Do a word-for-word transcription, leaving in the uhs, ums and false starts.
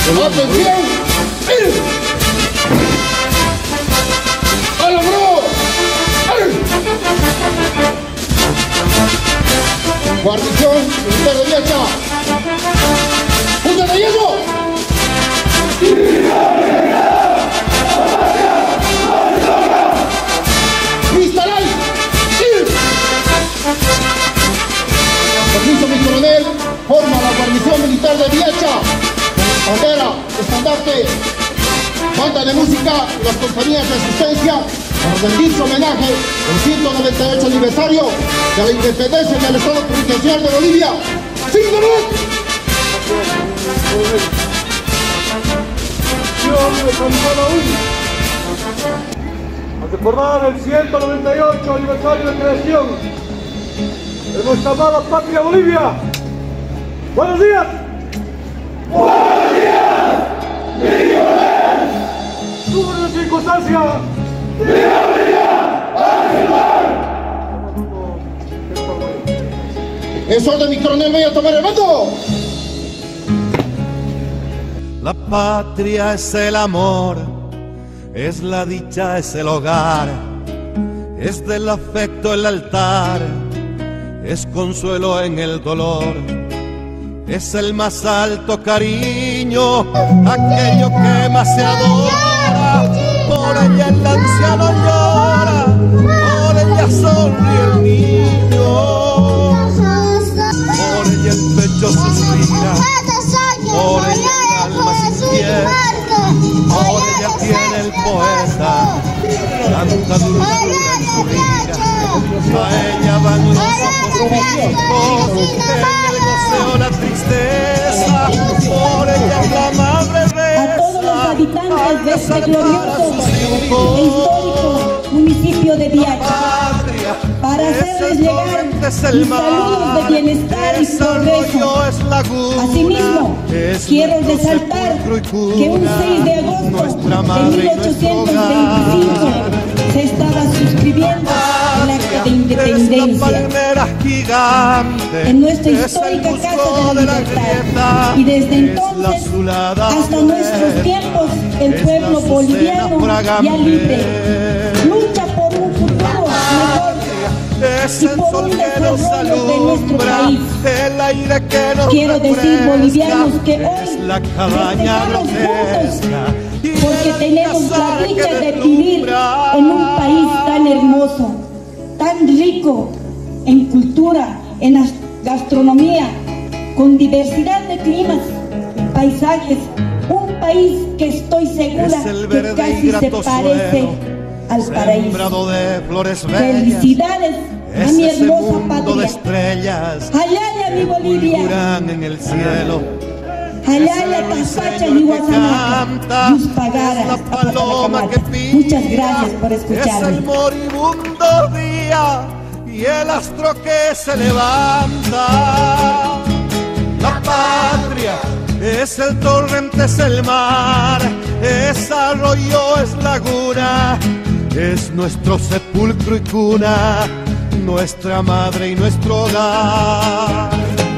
¡Atención! ¡A la bro! Guarnición militar de Viacha. ¡Punta de hierro! ¡Cristalay! Permiso, mi coronel. Forma la guarnición militar de Viacha. Bandera, estandarte, banda de música y las compañías de asistencia para rendir su homenaje al ciento noventa y ocho aniversario de la independencia del Estado Plurinacional de Bolivia. ¡Cinco minutos! Al recordar el ciento noventa y ocho aniversario de creación de nuestra amada patria Bolivia. ¡Buenos días! ¡Buenos días! ¡Mi coronel! ¡Tuvo una circunstancia! ¡Mi habilidad a ¡Es orden, mi coronel! ¡Voy a tomar el mando! La patria es el amor, es la dicha, es el hogar, es del afecto el altar, es consuelo en el dolor, es el más alto cariño, aquello que más se adora. Por ella el anciano llora, por ella sonríe el niño, por ella el pecho suspira, por ella el alma se despierta, por ella tiene el poeta tanta dulzura en su vida. A ella van los ojos fijos, en el goceo la tristeza, por ella la madre reza. A todos los habitantes de este glorioso e histórico municipio de Viacha, para hacerles llegar mis saludos de bienestar y progreso. Asimismo, quiero resaltar que un seis de agosto de mil ochocientos veinticinco se estaba suscribiendo el acta de independencia en nuestra histórica Casa de la Libertad, y desde entonces hasta nuestros tiempos el pueblo boliviano ya libre lucha por un futuro mejor y por un desarrollo de nuestro país. Quiero decir, bolivianos, que hoy festejamos juntos porque tenemos la dicha de vivir en un país tan hermoso, tan rico en cultura, en gastronomía, con diversidad de climas y paisajes. Un país que estoy segura que casi se parece al paraíso. Felicidades a mi hermosa patria. Ayaya, mi Bolivia. Ayaya, Taspacha, Nihuazanaca, Yuspagara, Apatacamaca. Muchas gracias por escucharme. Es el moribundo día y el astro que se levanta. La patria es el torrente, es el mar, es arroyo, es laguna, es nuestro sepulcro y cuna, nuestra madre y nuestro hogar.